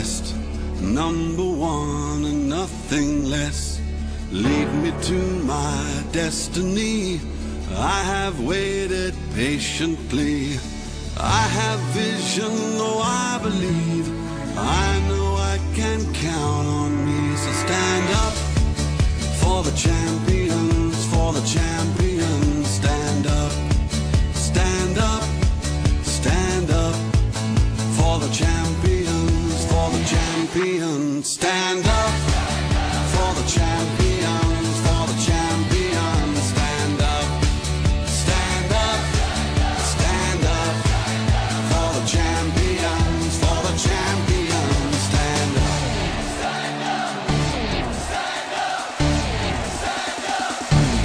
best, number one and nothing less. Lead me to my destiny. I have waited patiently. I have vision, oh I believe. I know I can count on me. So stand up for the champions, for the champions. Stand up, stand up, stand up for the champions, for the champions. Stand up for the champions, for the champions. Stand up, stand up, stand up for the champions, for the champions. Stand up, stand up, stand up, stand up.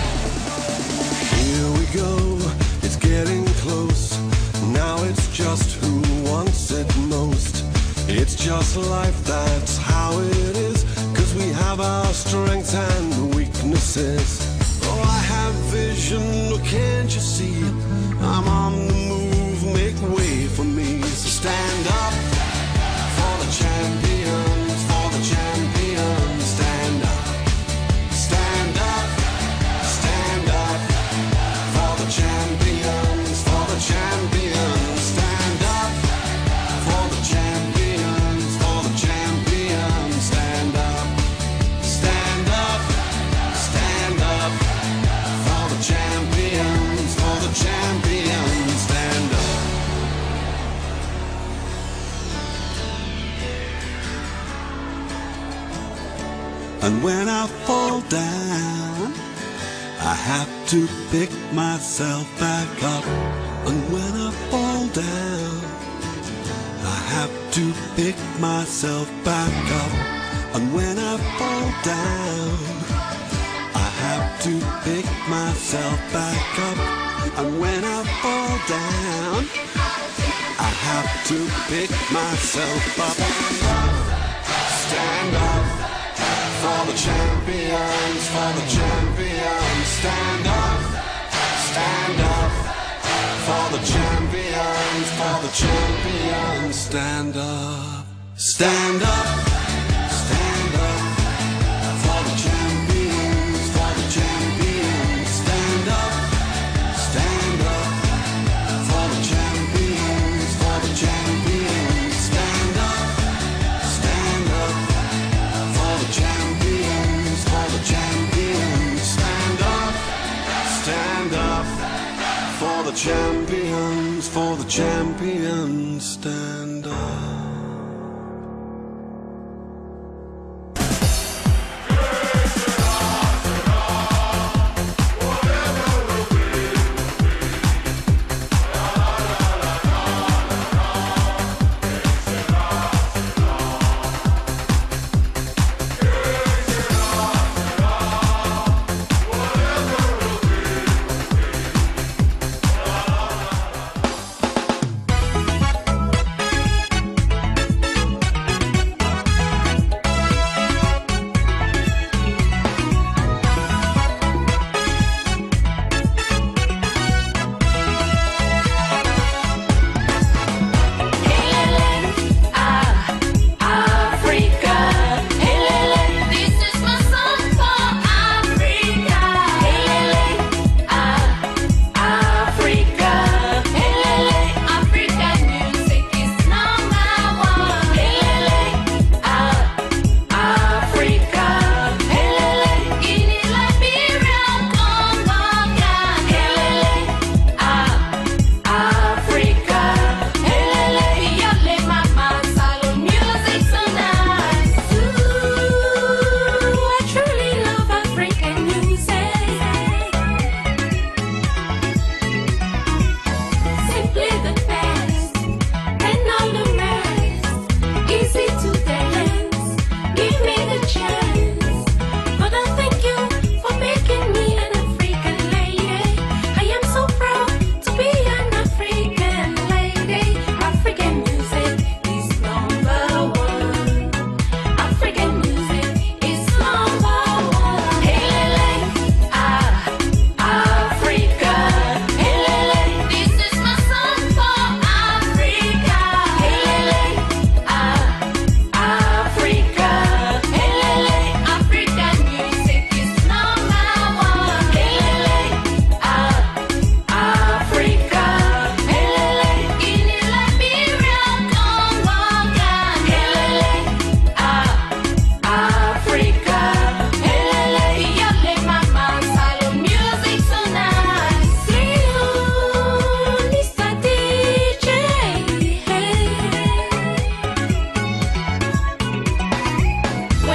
Here we go, it's getting close. Now it's just who wants it most. It's just life, that's how it is. 'Cause we have our strengths and weaknesses. Oh, I have vision, oh, can't you see? I'm on the move, make way for me. So stand up for the champions, for the champions. Stand up, stand up, stand up for the champions, for the champions. Stand up for the champions, for the champions. Stand up, stand up, stand up for the champions, for the champions. Stand up. And when I fall down, I have to pick myself back up. And when I fall down, I have to pick myself back up. And when I fall down, I have to pick myself back up. And when I fall down, I have to pick myself up. Stand up for the champions, for the champions. Stand up, stand up for the champions, for the champions. Stand up, stand up, stand up for the champions, for the champions. Stand up, stand up for the champions, for the champions. Stand up, stand up for the champions, for the champions. Stand up, stand up for the champions, for the champions. Stand up.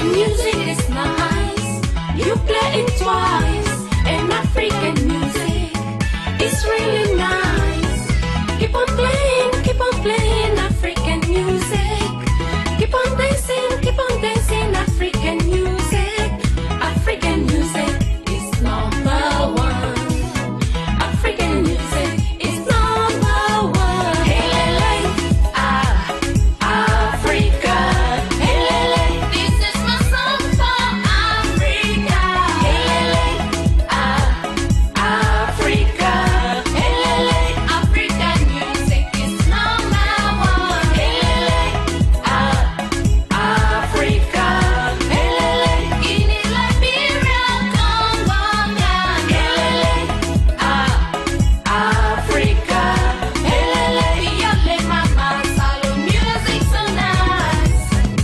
When music is nice, you play it twice. And African music is really nice. Keep on playing African music. Keep on dancing African music. African music is number one. African music is number one. Hey, lele, Africa. Hey, lele, this is my song for Africa. Hey, lele, Africa. Hey, lele, African music is number one. Hey, lele, Africa. Hey, lele, Guinea, Liberia, Congo, Ghana. Hey, lele, Africa. Hey, lele, Yole, mama, salon music so nice.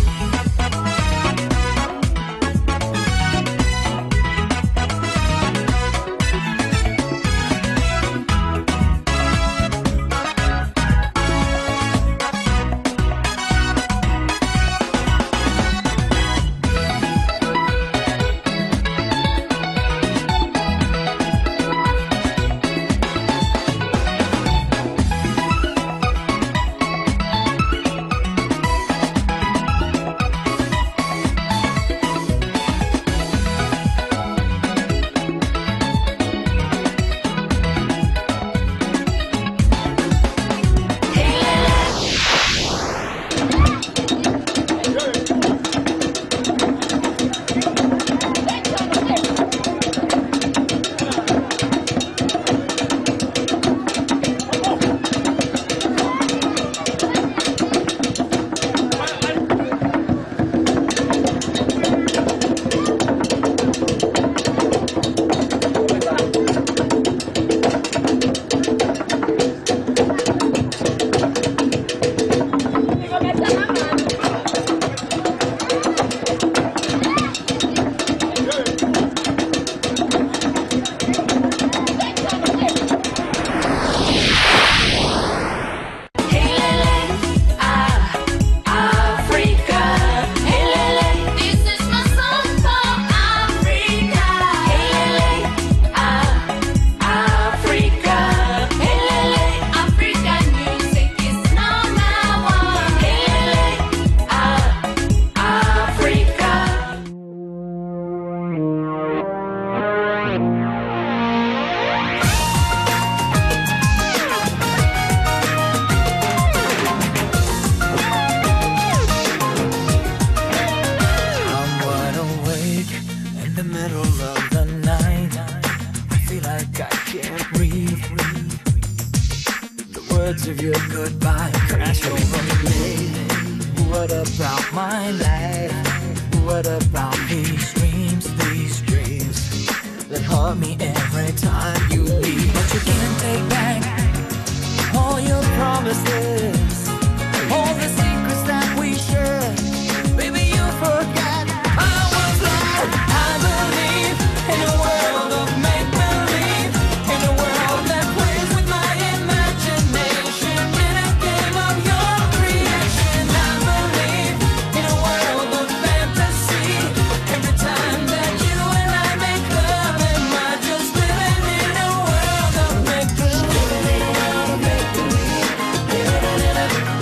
Africa. Hey, lele, this is my song for Africa. Hey, lele, Africa. Hey, lele, African music is number one. Hey, lele, Africa. I'm wide awake in the middle of the night. I feel like I can't breathe. The words of your goodbye crash over me. What about my life? What about these dreams that haunt me every time you leave? But you can't take back all your promises, all the secrets that we shared. Baby, you forgot I was there. I believe in a world of make-believe, in a world that plays with my imagination, in a game of your creation. I believe in a world of fantasy. Every time that you and I make love, am I just living in a world of make-believe? Living in a world of make-believe. Living in a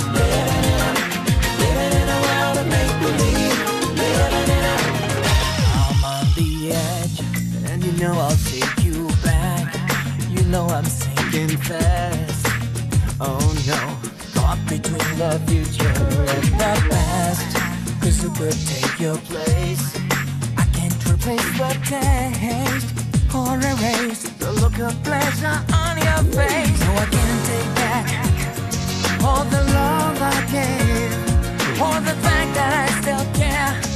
world of make-believe. Living in a I'm on the edge, and you know I'll take you back. You know I'm sinking fast. Oh no, caught between the future and the past. 'Cause who could take your place? I can't replace the taste or erase the look of pleasure on your face. No, I can't take back all the love I gave, or the fact that I still care.